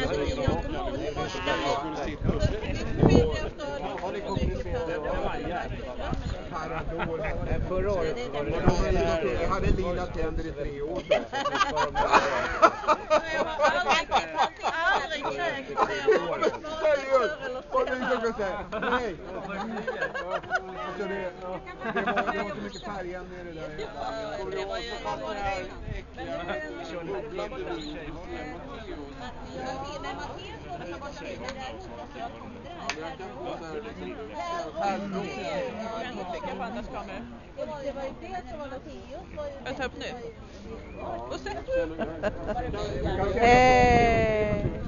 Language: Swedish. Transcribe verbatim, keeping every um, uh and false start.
Förra året jag hade lila tänder i tre år. Och ni ska säga nej. Alltså det, det, var, det var så mycket färgämne i det där. Det var ju jag tar upp nu. Och sen.